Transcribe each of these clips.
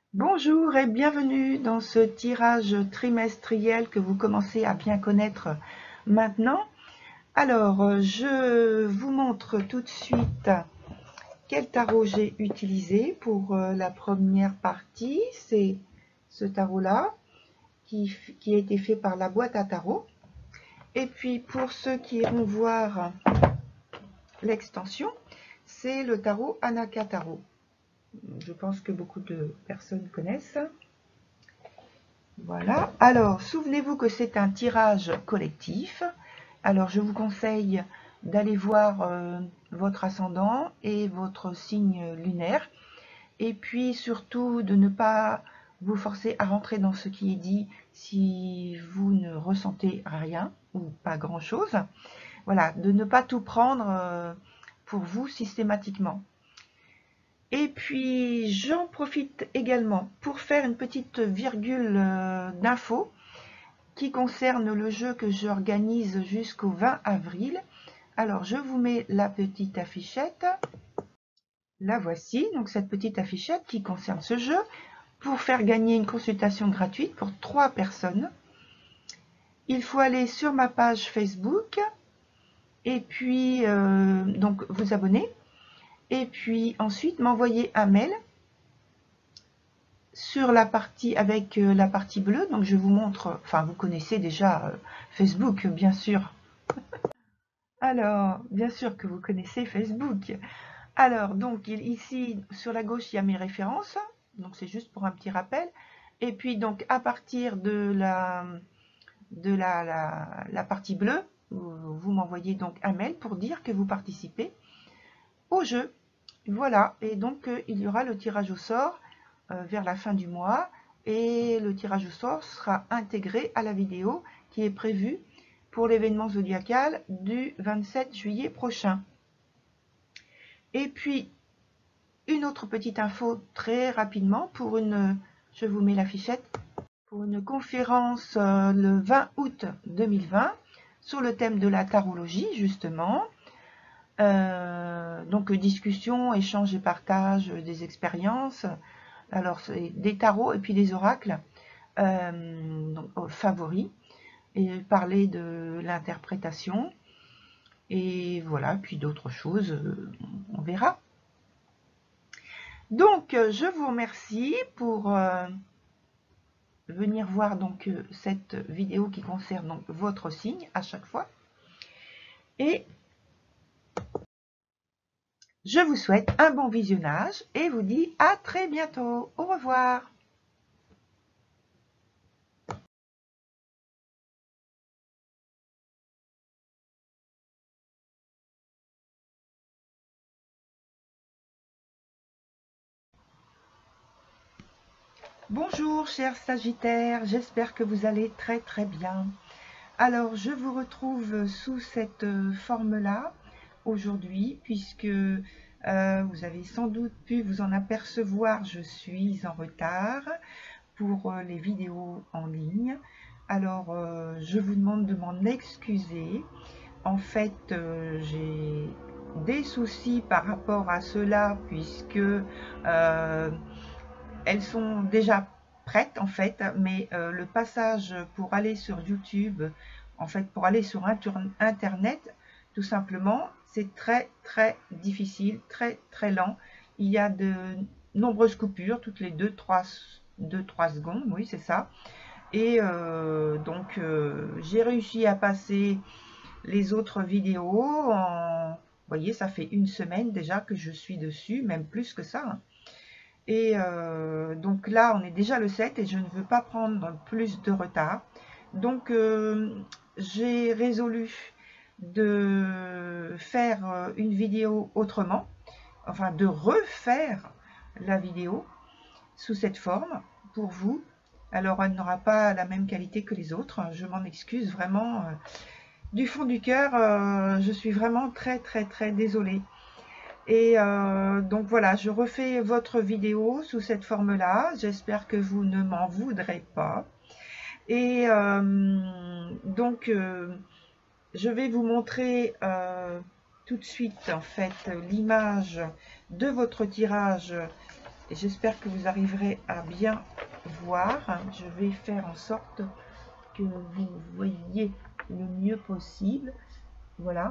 Bonjour et bienvenue dans ce tirage trimestriel que vous commencez à bien connaître maintenant. Alors, je vous montre tout de suite quel tarot j'ai utilisé pour la première partie. C'est ce tarot-là qui a été fait par la boîte à tarot. Et puis pour ceux qui iront voir l'extension, c'est le tarot Anaka Tarot. Je pense que beaucoup de personnes connaissent. Voilà. Alors, souvenez-vous que c'est un tirage collectif. Alors, je vous conseille d'aller voir votre ascendant et votre signe lunaire. Et puis, surtout, de ne pas vous forcer à rentrer dans ce qui est dit si vous ne ressentez rien ou pas grand-chose. Voilà, de ne pas tout prendre pour vous systématiquement. Et puis, j'en profite également pour faire une petite virgule d'info qui concerne le jeu que j'organise jusqu'au 20 avril. Alors, je vous mets la petite affichette. La voici, donc cette petite affichette qui concerne ce jeu. Pour faire gagner une consultation gratuite pour 3 personnes, il faut aller sur ma page Facebook et puis donc vous abonner. Et puis ensuite m'envoyer un mail sur la partie avec la partie bleue. Donc je vous montre, enfin vous connaissez déjà Facebook bien sûr. Alors, bien sûr que vous connaissez Facebook. Alors, donc, ici, sur la gauche, il y a mes références. Donc, c'est juste pour un petit rappel. Et puis, donc, à partir de la partie bleue, vous m'envoyez donc un mail pour dire que vous participez au jeu. Voilà. Et donc, il y aura le tirage au sort vers la fin du mois. Et le tirage au sort sera intégré à la vidéo qui est prévue pour l'événement zodiacal du 27 juillet prochain. Et puis, une autre petite info très rapidement pour je vous mets l'affichette, pour une conférence le 20 août 2020 sur le thème de la tarologie justement. Donc discussion, échange et partage des expériences. Alors c'est des tarots et puis des oracles favoris et parler de l'interprétation et voilà, puis d'autres choses, on verra. Donc, je vous remercie pour venir voir donc cette vidéo qui concerne donc votre signe à chaque fois. Et je vous souhaite un bon visionnage et vous dis à très bientôt. Au revoir. Bonjour chers Sagittaires, j'espère que vous allez très très bien. Alors, je vous retrouve sous cette forme-là aujourd'hui, puisque vous avez sans doute pu vous en apercevoir, je suis en retard pour les vidéos en ligne. Alors, je vous demande de m'en excuser. En fait, j'ai des soucis par rapport à cela, puisque elles sont déjà prêtes en fait, mais le passage pour aller sur YouTube, en fait pour aller sur Internet, tout simplement, c'est très très difficile, très très lent. Il y a de nombreuses coupures, toutes les 2-3 secondes, oui c'est ça. Et donc j'ai réussi à passer les autres vidéos en... Vous voyez, ça fait une semaine déjà que je suis dessus, même plus que ça, hein. Et donc là, on est déjà le 7 et je ne veux pas prendre plus de retard. Donc, j'ai résolu de faire une vidéo autrement, enfin de refaire la vidéo sous cette forme pour vous. Alors, elle n'aura pas la même qualité que les autres. Je m'en excuse vraiment. Du fond du cœur, je suis vraiment très, très, très désolée. Et donc voilà, je refais votre vidéo sous cette forme-là. J'espère que vous ne m'en voudrez pas. Et donc, je vais vous montrer tout de suite, en fait, l'image de votre tirage J'espère que vous arriverez à bien voir. Je vais faire en sorte que vous voyez le mieux possible. Voilà.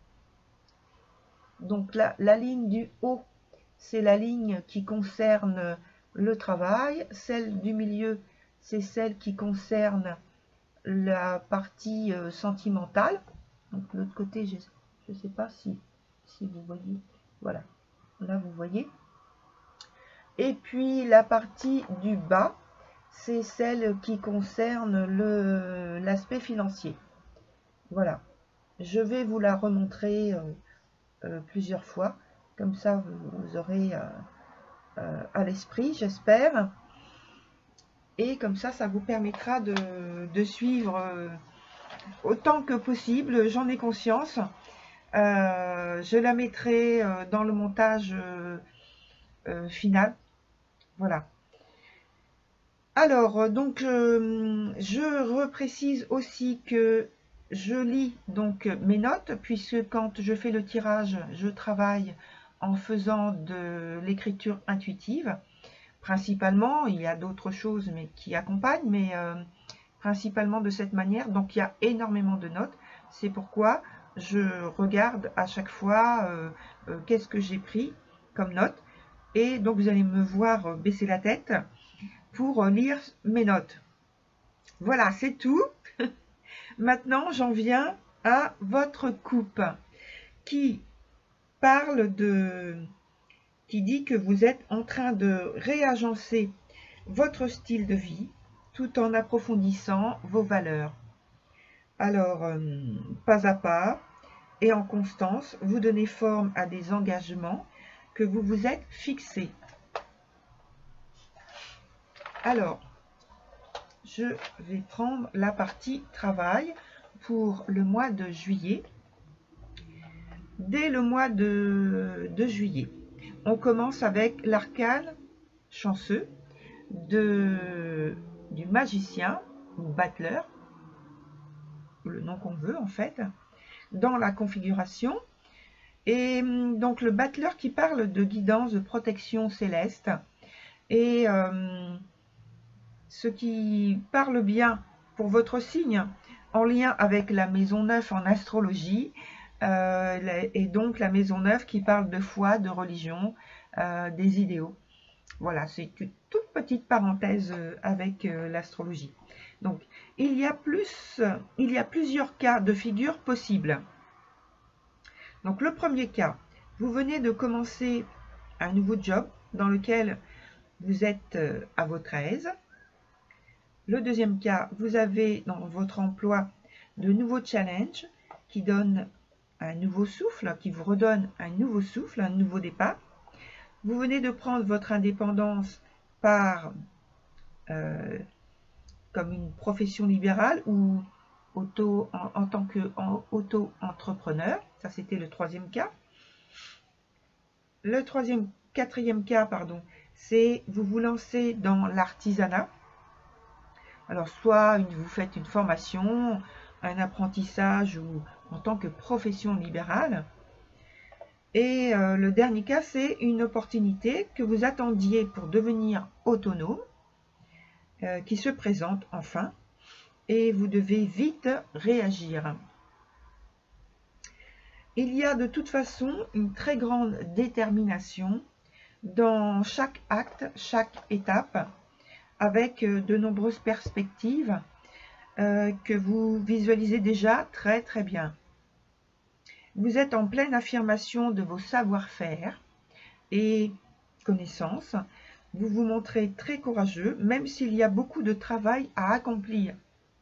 Donc là, la ligne du haut, c'est la ligne qui concerne le travail. Celle du milieu, c'est celle qui concerne la partie sentimentale. Donc l'autre côté, je ne sais pas si vous voyez. Voilà, là vous voyez. Et puis la partie du bas, c'est celle qui concerne l'aspect financier. Voilà, je vais vous la remontrer plusieurs fois, comme ça vous aurez à l'esprit, j'espère. Et comme ça vous permettra de suivre autant que possible, j'en ai conscience. Je la mettrai dans le montage final. Voilà. Alors, donc, je reprécise aussi que je lis donc mes notes, puisque quand je fais le tirage, je travaille en faisant de l'écriture intuitive. Principalement, il y a d'autres choses mais qui accompagnent, mais principalement de cette manière. Donc, il y a énormément de notes. C'est pourquoi je regarde à chaque fois qu'est-ce que j'ai pris comme note. Et donc, vous allez me voir baisser la tête pour lire mes notes. Voilà, c'est tout. Maintenant, j'en viens à votre coupe qui parle qui dit que vous êtes en train de réagencer votre style de vie tout en approfondissant vos valeurs. Alors, pas à pas et en constance, vous donnez forme à des engagements que vous vous êtes fixés. Alors, je vais prendre la partie travail pour le mois de juillet. Dès le mois de juillet, on commence avec l'arcane chanceux du magicien ou battleur, le nom qu'on veut en fait, dans la configuration. Et donc le battleur qui parle de guidance, de protection céleste, et ce qui parle bien pour votre signe en lien avec la maison 9 en astrologie, et donc la maison 9 qui parle de foi, de religion, des idéaux. Voilà, c'est une toute petite parenthèse avec l'astrologie. Donc, il y a plusieurs cas de figure possibles. Donc, le premier cas, vous venez de commencer un nouveau job dans lequel vous êtes à votre aise. Le deuxième cas, vous avez dans votre emploi de nouveaux challenges qui donnent un nouveau souffle, qui vous redonne un nouveau souffle, un nouveau départ. Vous venez de prendre votre indépendance comme une profession libérale ou en tant qu'auto-entrepreneur. Ça, c'était le troisième cas. Le quatrième cas, c'est vous vous lancez dans l'artisanat. Alors, soit vous faites une formation, un apprentissage ou en tant que profession libérale. Et le dernier cas, c'est une opportunité que vous attendiez pour devenir autonome, qui se présente enfin, et vous devez vite réagir. Il y a de toute façon une très grande détermination dans chaque acte, chaque étape, avec de nombreuses perspectives que vous visualisez déjà très très bien. Vous êtes en pleine affirmation de vos savoir-faire et connaissances. Vous vous montrez très courageux, même s'il y a beaucoup de travail à accomplir.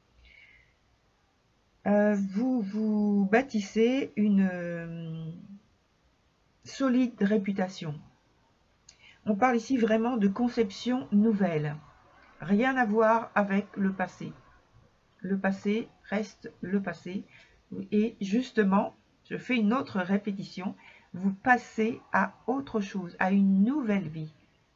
Vous vous bâtissez une solide réputation. On parle ici vraiment de conception nouvelle. Rien à voir avec le passé. Le passé reste le passé. Et justement, je fais une autre répétition, vous passez à autre chose, à une nouvelle vie.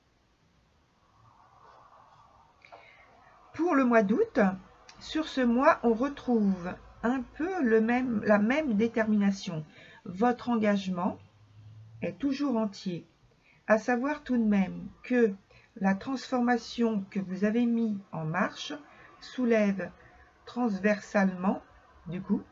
Pour le mois d'août, sur ce mois, on retrouve un peu la même détermination. Votre engagement est toujours entier. À savoir tout de même que la transformation que vous avez mis en marche soulève transversalement, du coup,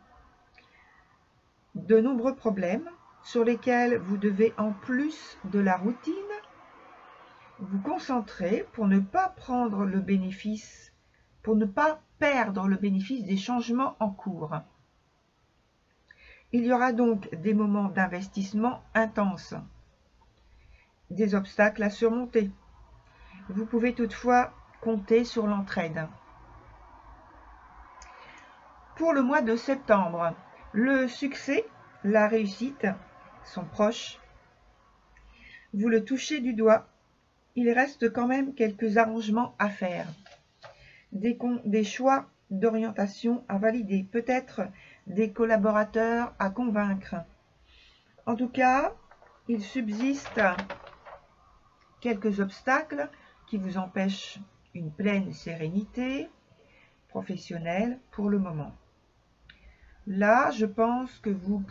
de nombreux problèmes sur lesquels vous devez, en plus de la routine, vous concentrer pour ne pas prendre le bénéfice, pour ne pas perdre le bénéfice des changements en cours. Il y aura donc des moments d'investissement intenses, des obstacles à surmonter. Vous pouvez toutefois compter sur l'entraide. Pour le mois de septembre, le succès, la réussite sont proches. Vous le touchez du doigt. Il reste quand même quelques arrangements à faire. Des choix d'orientation à valider, peut-être des collaborateurs à convaincre. En tout cas, il subsiste quelques obstacles qui vous empêchent une pleine sérénité professionnelle pour le moment. Là, je pense que vous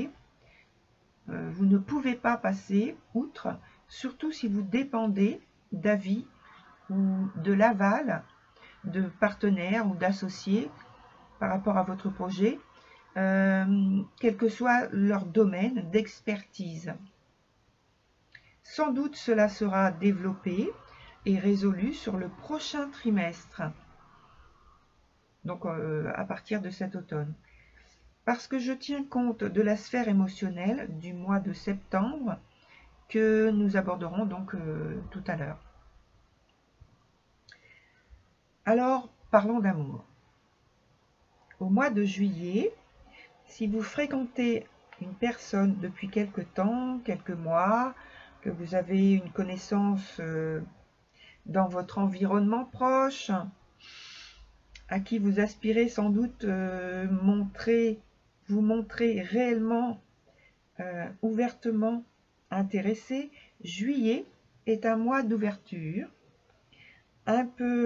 ne pouvez pas passer outre, surtout si vous dépendez d'avis ou de l'aval de partenaires ou d'associés par rapport à votre projet, quel que soit leur domaine d'expertise. Sans doute cela sera développé et résolu sur le prochain trimestre, donc à partir de cet automne. Parce que je tiens compte de la sphère émotionnelle du mois de septembre que nous aborderons donc tout à l'heure. Alors, parlons d'amour. Au mois de juillet, si vous fréquentez une personne depuis quelque temps, quelques mois, que vous avez une connaissance dans votre environnement proche, à qui vous aspirez sans doute vous montrer réellement, ouvertement intéressé, juillet est un mois d'ouverture, un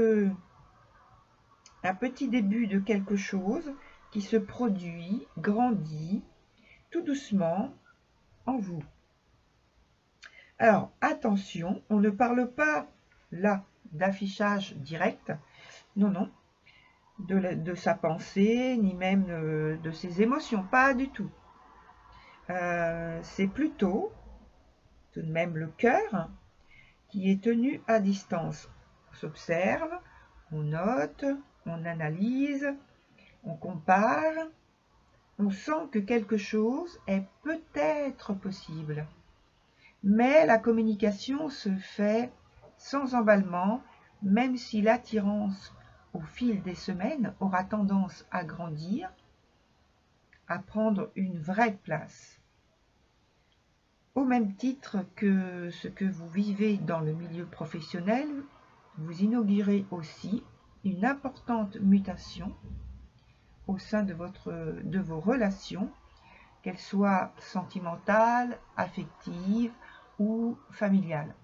petit début de quelque chose qui se produit, grandit, tout doucement en vous. Alors, attention, on ne parle pas là d'affichage direct, non, non, de sa pensée, ni même de ses émotions, pas du tout. C'est plutôt, tout de même, le cœur qui est tenu à distance. On s'observe, on note, on analyse, on compare, on sent que quelque chose est peut-être possible. Mais la communication se fait sans emballement, même si l'attirance au fil des semaines aura tendance à grandir, à prendre une vraie place. Au même titre que ce que vous vivez dans le milieu professionnel, vous inaugurez aussi une importante mutation au sein de vos relations, qu'elles soient sentimentales, affectives ou familiales.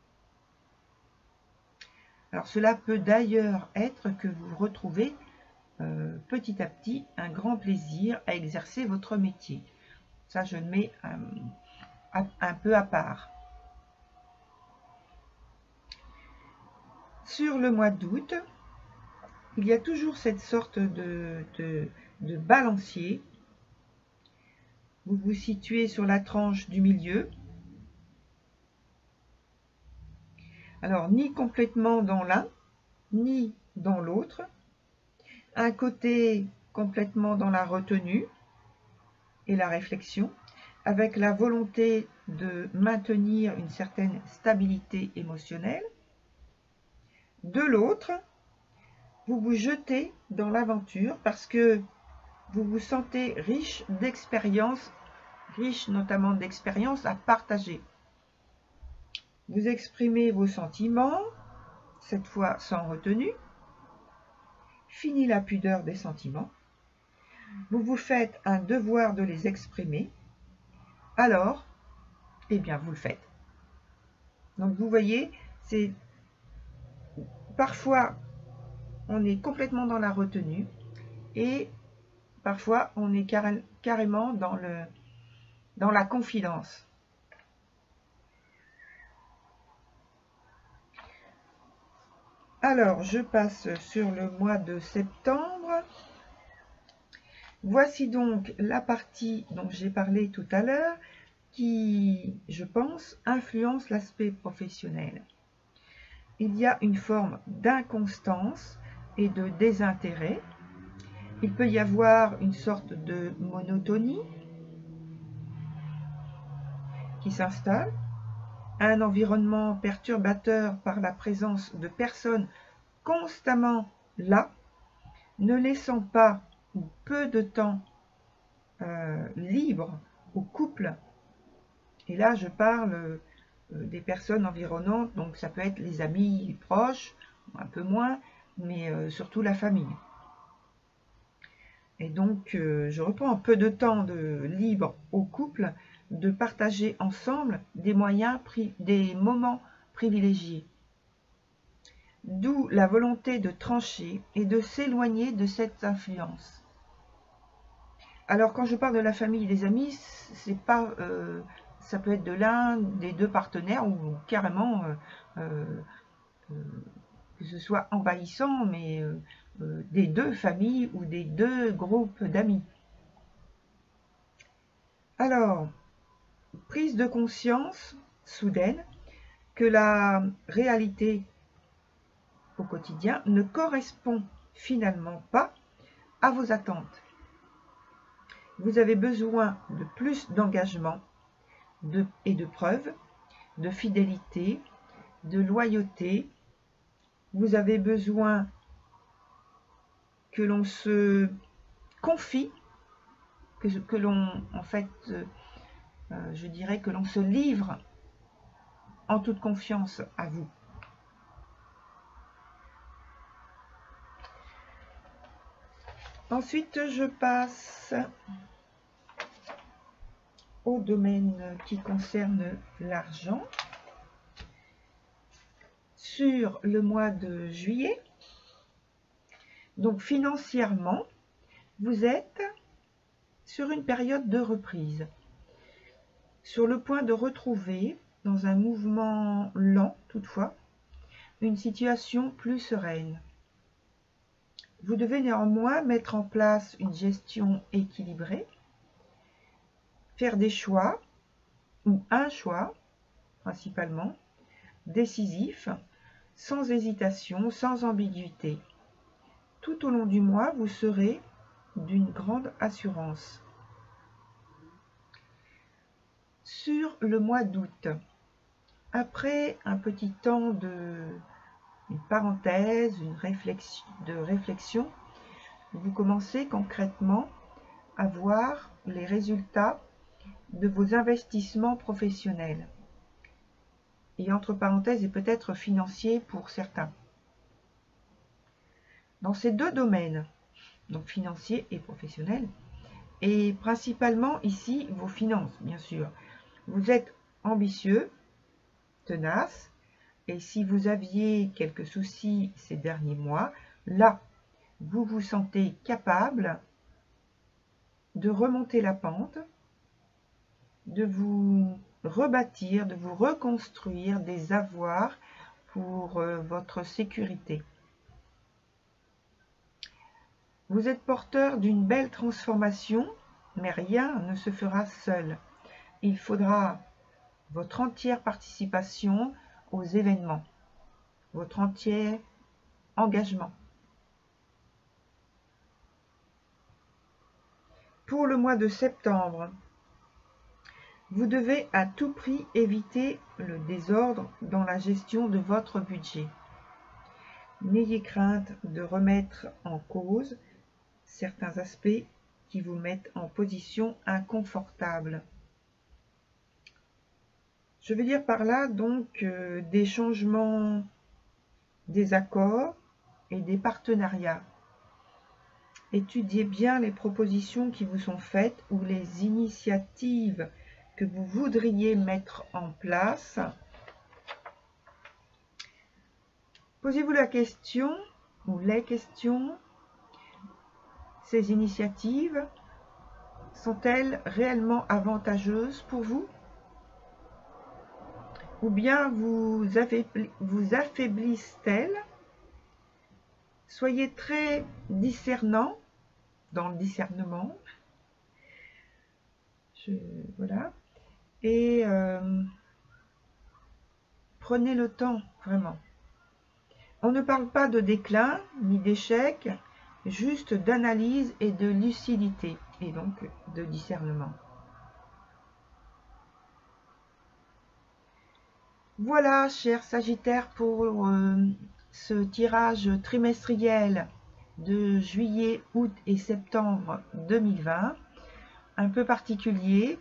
Alors cela peut d'ailleurs être que vous retrouvez petit à petit un grand plaisir à exercer votre métier. Ça, je le mets un peu à part. Sur le mois d'août, il y a toujours cette sorte de balancier. Vous vous situez sur la tranche du milieu. Alors, ni complètement dans l'un, ni dans l'autre. Un côté complètement dans la retenue et la réflexion, avec la volonté de maintenir une certaine stabilité émotionnelle. De l'autre, vous vous jetez dans l'aventure parce que vous vous sentez riche d'expériences, riche notamment d'expériences à partager. Vous exprimez vos sentiments, cette fois sans retenue. Fini la pudeur des sentiments. Vous vous faites un devoir de les exprimer. Alors, eh bien, vous le faites. Donc, vous voyez, c'est parfois on est complètement dans la retenue et parfois on est carrément dans la confidence. Alors, je passe sur le mois de septembre. Voici donc la partie dont j'ai parlé tout à l'heure qui, je pense, influence l'aspect professionnel. Il y a une forme d'inconstance et de désintérêt. Il peut y avoir une sorte de monotonie qui s'installe, un environnement perturbateur par la présence de personnes constamment là, ne laissant pas ou peu de temps libre au couple. Et là, je parle des personnes environnantes, donc ça peut être les amis, les proches, un peu moins, mais surtout la famille. Et donc, je reprends un peu de temps libre au couple de partager ensemble des moments privilégiés. D'où la volonté de trancher et de s'éloigner de cette influence. Alors, quand je parle de la famille et des amis, c'est pas, ça peut être de l'un des deux partenaires ou carrément que ce soit envahissant, mais des deux familles ou des deux groupes d'amis. Alors, prise de conscience soudaine que la réalité au quotidien ne correspond finalement pas à vos attentes. Vous avez besoin de plus d'engagement et de preuves, de fidélité, de loyauté. Vous avez besoin que l'on se confie, que l'on, en fait, je dirais que l'on se livre en toute confiance à vous. Ensuite, je passe au domaine qui concerne l'argent. Sur le mois de juillet, donc financièrement, vous êtes sur une période de reprise, sur le point de retrouver, dans un mouvement lent toutefois, une situation plus sereine. Vous devez néanmoins mettre en place une gestion équilibrée, faire des choix, ou un choix principalement, décisif, sans hésitation, sans ambiguïté. Tout au long du mois, vous serez d'une grande assurance. Sur le mois d'août, après un petit temps une parenthèse, de réflexion, vous commencez concrètement à voir les résultats de vos investissements professionnels. Et entre parenthèses, et peut-être financiers pour certains. Dans ces deux domaines, donc financier et professionnel, et principalement ici vos finances, bien sûr. Vous êtes ambitieux, tenace, et si vous aviez quelques soucis ces derniers mois, là, vous vous sentez capable de remonter la pente, de vous rebâtir, de vous reconstruire des avoirs pour votre sécurité. Vous êtes porteur d'une belle transformation, mais rien ne se fera seul. Il faudra votre entière participation aux événements, votre entier engagement. Pour le mois de septembre, vous devez à tout prix éviter le désordre dans la gestion de votre budget. N'ayez crainte de remettre en cause certains aspects qui vous mettent en position inconfortable. Je veux dire par là donc des changements, des accords et des partenariats. Étudiez bien les propositions qui vous sont faites ou les initiatives que vous voudriez mettre en place. Posez-vous la question ou les questions. Ces initiatives sont-elles réellement avantageuses pour vous? Ou bien vous affaiblissent-elles Soyez très discernants dans le discernement. Voilà. Et prenez le temps, vraiment. On ne parle pas de déclin ni d'échec, juste d'analyse et de lucidité, et donc de discernement. Voilà, chers Sagittaires, pour ce tirage trimestriel de juillet, août et septembre 2020, un peu particulier.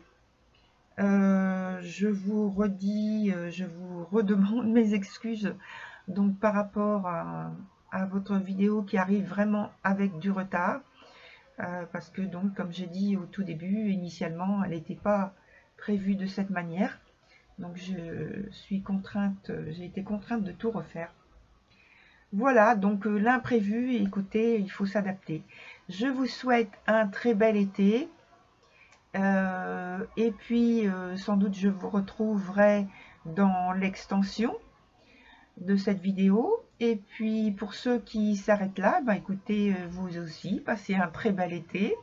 Je vous redis, je vous redemande mes excuses donc par rapport à votre vidéo qui arrive vraiment avec du retard, parce que donc comme j'ai dit au tout début, initialement elle n'était pas prévue de cette manière, donc je suis contrainte, j'ai été contrainte de tout refaire. Voilà, donc l'imprévu, écoutez, il faut s'adapter. Je vous souhaite un très bel été. Et puis, sans doute, je vous retrouverai dans l'extension de cette vidéo. Et puis, pour ceux qui s'arrêtent là, bah, écoutez, vous aussi, passez un très bel été.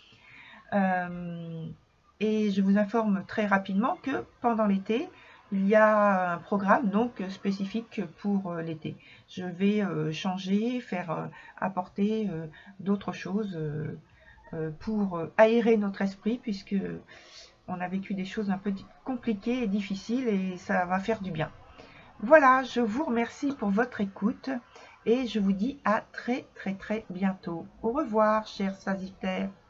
Et je vous informe très rapidement que pendant l'été, il y a un programme donc spécifique pour l'été. Je vais changer, faire apporter d'autres choses pour aérer notre esprit, puisque on a vécu des choses un peu compliquées et difficiles, et ça va faire du bien. Voilà, je vous remercie pour votre écoute et je vous dis à très bientôt. Au revoir, chers Sagittaires.